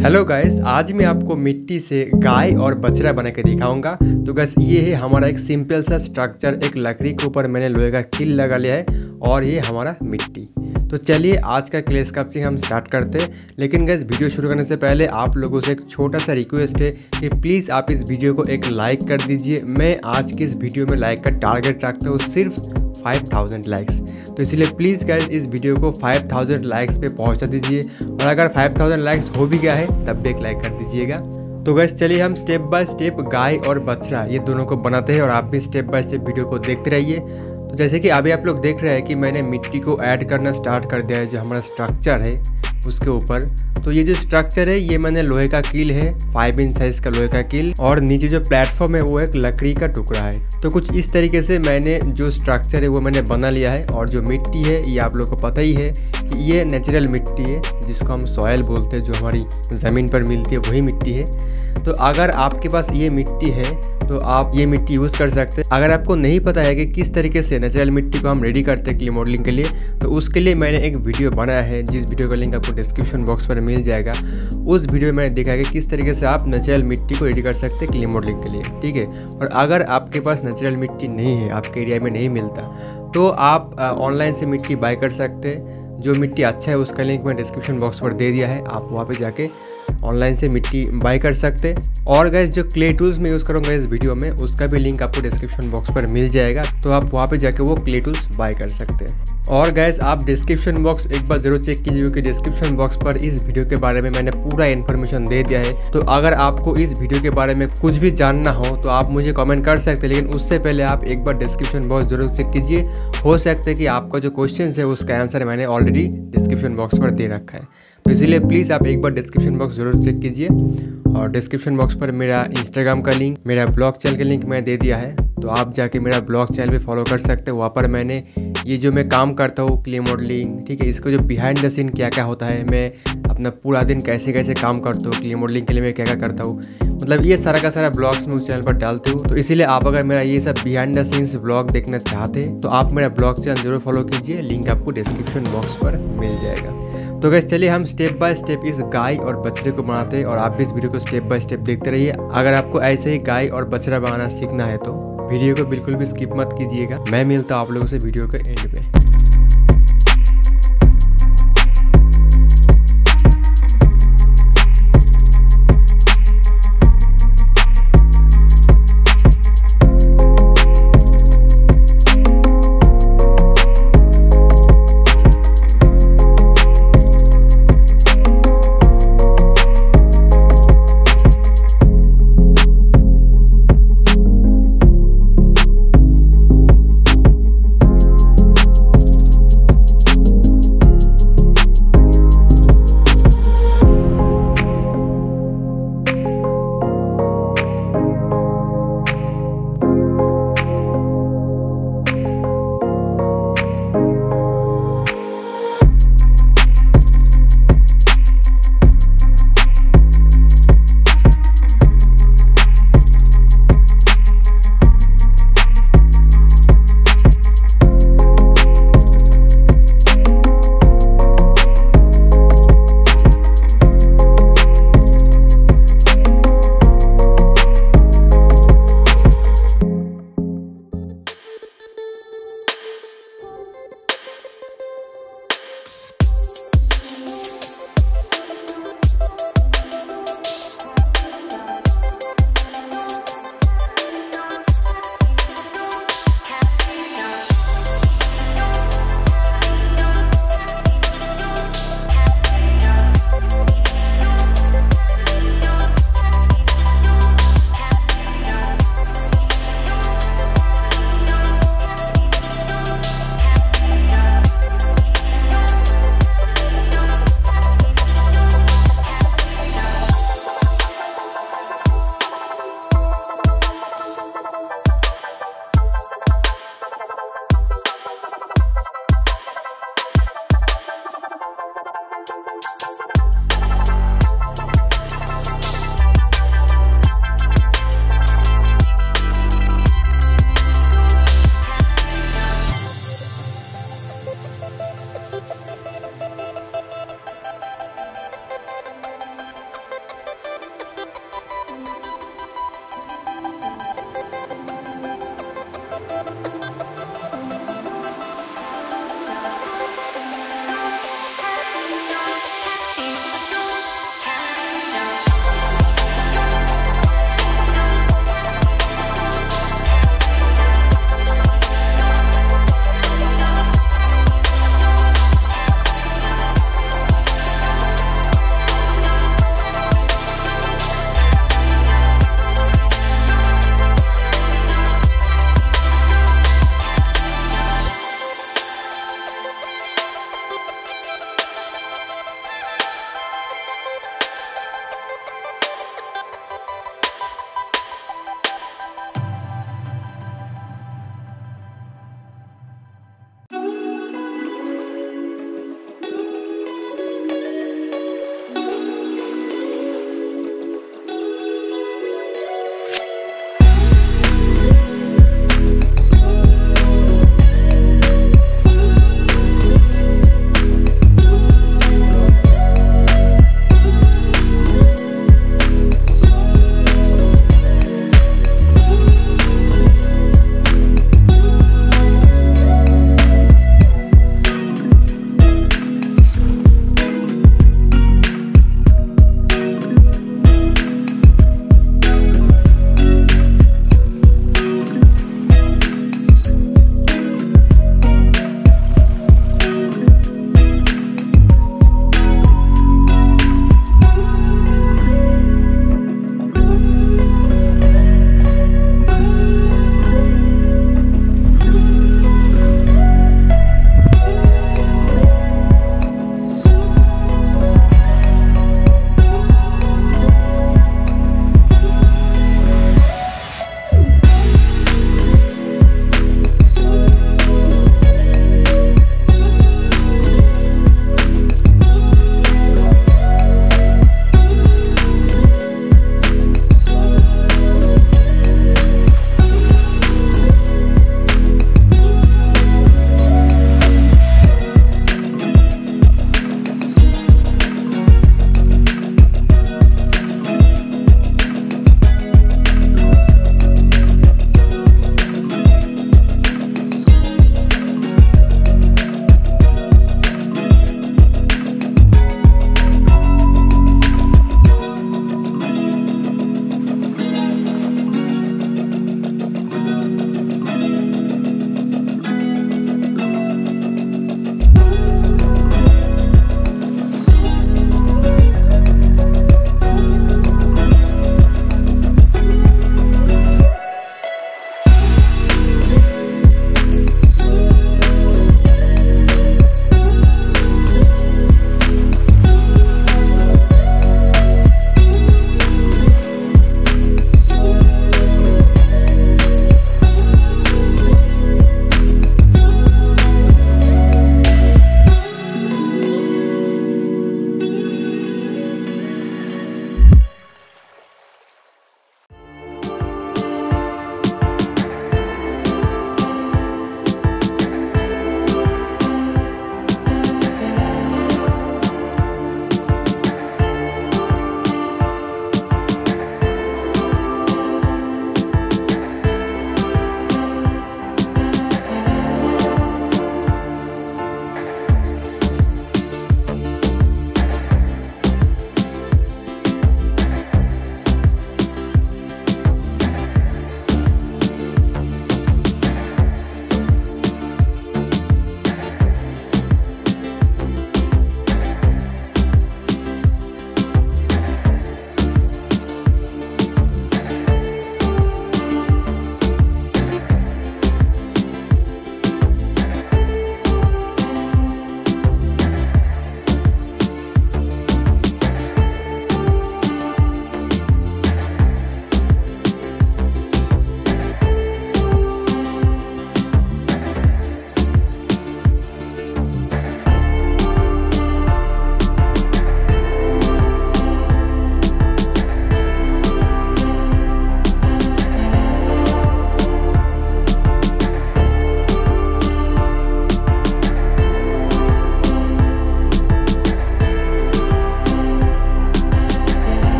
Hello guys, आज मैं आपको मिट्टी से गाय और बछड़ा बना के दिखाऊंगा। तो गाइस ये है हमारा एक सिंपल सा स्ट्रक्चर। एक लकड़ी के ऊपर मैंने लोहे का किल लगा लिया है और ये हमारा मिट्टी। तो चलिए आज का क्ले स्कल्पचिंग हम स्टार्ट करते हैं। लेकिन गाइस वीडियो शुरू करने से पहले आप लोगों से एक छोटा सा रिक्वेस्ट है कि प्लीज़ आप इस वीडियो को एक लाइक कर दीजिए। मैं आज की इस वीडियो में लाइक का टारगेट रखता हूँ सिर्फ 5000 लाइक्स। तो इसलिए प्लीज़ गाइस इस वीडियो को 5000 लाइक्स पे पहुंचा दीजिए। और अगर 5000 लाइक्स हो भी गया है तब भी एक लाइक कर दीजिएगा। तो गाइस चलिए हम स्टेप बाय स्टेप गाय और बछड़ा ये दोनों को बनाते हैं और आप भी स्टेप बाय स्टेप वीडियो को देखते रहिए। तो जैसे कि अभी आप लोग देख रहे हैं कि मैंने मिट्टी को ऐड करना स्टार्ट कर दिया है जो हमारा स्ट्रक्चर है उसके ऊपर। तो ये जो स्ट्रक्चर है ये मैंने लोहे का कील है, 5 इंच साइज का लोहे का कील, और नीचे जो प्लेटफॉर्म है वो एक लकड़ी का टुकड़ा है। तो कुछ इस तरीके से मैंने जो स्ट्रक्चर है वो मैंने बना लिया है। और जो मिट्टी है ये आप लोग को पता ही है कि ये नेचुरल मिट्टी है जिसको हम सॉयल बोलते हैं, जो हमारी ज़मीन पर मिलती है वही मिट्टी है। तो अगर आपके पास ये मिट्टी है तो आप ये मिट्टी यूज़ कर सकते हैं। अगर आपको नहीं पता है कि किस तरीके से नेचुरल मिट्टी को हम रेडी करते हैं क्ले मॉडलिंग के लिए, तो उसके लिए मैंने एक वीडियो बनाया है जिस वीडियो का लिंक आपको डिस्क्रिप्शन बॉक्स पर मिल जाएगा। उस वीडियो में मैंने देखा है कि किस तरीके से आप नेचुरल मिट्टी को रेडी कर सकते हैं क्ले मॉडलिंग के लिए, ठीक है। और अगर आपके पास नेचुरल मिट्टी नहीं है, आपके एरिया में नहीं मिलता, तो आप ऑनलाइन से मिट्टी बाय कर सकते हैं। जो मिट्टी अच्छा है उसका लिंक मैं डिस्क्रिप्शन बॉक्स पर दे दिया है, आप वहाँ पे जाके ऑनलाइन से मिट्टी बाय कर सकते हैं। और गैस जो क्ले टूल्स मैं यूज़ करूँगा इस वीडियो में उसका भी लिंक आपको डिस्क्रिप्शन बॉक्स पर मिल जाएगा, तो आप वहाँ पे जाके वो क्ले टूल्स बाय कर सकते हैं। और गैस आप डिस्क्रिप्शन बॉक्स एक बार जरूर चेक कीजिए क्योंकि डिस्क्रिप्शन बॉक्स पर इस वीडियो के बारे में मैंने पूरा इन्फॉर्मेशन दे दिया है। तो अगर आपको इस वीडियो के बारे में कुछ भी जानना हो तो आप मुझे कमेंट कर सकते हैं, लेकिन उससे पहले आप एक बार डिस्क्रिप्शन बॉक्स जरूर चेक कीजिए। हो सकता है कि आपका जो क्वेश्चन है उसका आंसर मैंने ऑलरेडी डिस्क्रिप्शन बॉक्स पर दे रखा है। तो इसीलिए प्लीज़ आप एक बार डिस्क्रिप्शन बॉक्स जरूर चेक कीजिए। और डिस्क्रिप्शन बॉक्स पर मेरा इंस्टाग्राम का लिंक, मेरा ब्लॉग चैनल का लिंक मैं दे दिया है, तो आप जाके मेरा ब्लॉग चैनल पे फॉलो कर सकते हो। वहाँ पर मैंने ये जो मैं काम करता हूँ क्ले मॉडलिंग, ठीक है, इसको जो बिहाइंड द सीन क्या क्या होता है, मैं अपना पूरा दिन कैसे कैसे काम करता हूँ क्ले मॉडलिंग के लिए, मैं क्या क्या करता हूँ, मतलब ये सारा का सारा ब्लॉग्स मैं उस चैनल पर डालती हूँ। तो इसीलिए आप अगर मेरा ये सब बिहाइंड द सीन्स ब्लॉग देखना चाहते हैं तो आप मेरा ब्लॉग चैनल जरूर फॉलो कीजिए, लिंक आपको डिस्क्रिप्शन बॉक्स पर मिल जाएगा। तो गाइस चलिए हम स्टेप बाय स्टेप इस गाय और बछड़े को बनाते हैं और आप भी इस वीडियो को स्टेप बाय स्टेप देखते रहिए। अगर आपको ऐसे ही गाय और बछड़ा बनाना सीखना है तो वीडियो को बिल्कुल भी स्किप मत कीजिएगा। मैं मिलता हूँ आप लोगों से वीडियो के एंड में।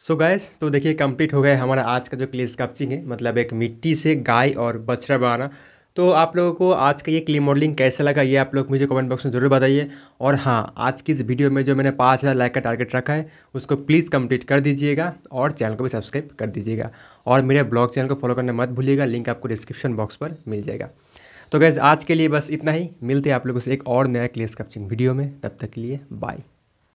सो गैस तो देखिए कंप्लीट हो गया हमारा आज का जो क्ले स्कल्पचिंग है, मतलब एक मिट्टी से गाय और बछड़ा बनाना। तो आप लोगों को आज का ये क्ले मॉडलिंग कैसा लगा ये आप लोग मुझे कमेंट बॉक्स में ज़रूर बताइए। और हाँ, आज की इस वीडियो में जो मैंने 5000 लाइक का टारगेट रखा है उसको प्लीज़ कंप्लीट कर दीजिएगा और चैनल को भी सब्सक्राइब कर दीजिएगा। और मेरे ब्लॉग चैनल को फॉलो करना मत भूलिएगा, लिंक आपको डिस्क्रिप्शन बॉक्स पर मिल जाएगा। तो गैस आज के लिए बस इतना ही, मिलते हैं आप लोगों से एक और नया क्ले स्कल्पचिंग वीडियो में, तब तक के लिए बाय।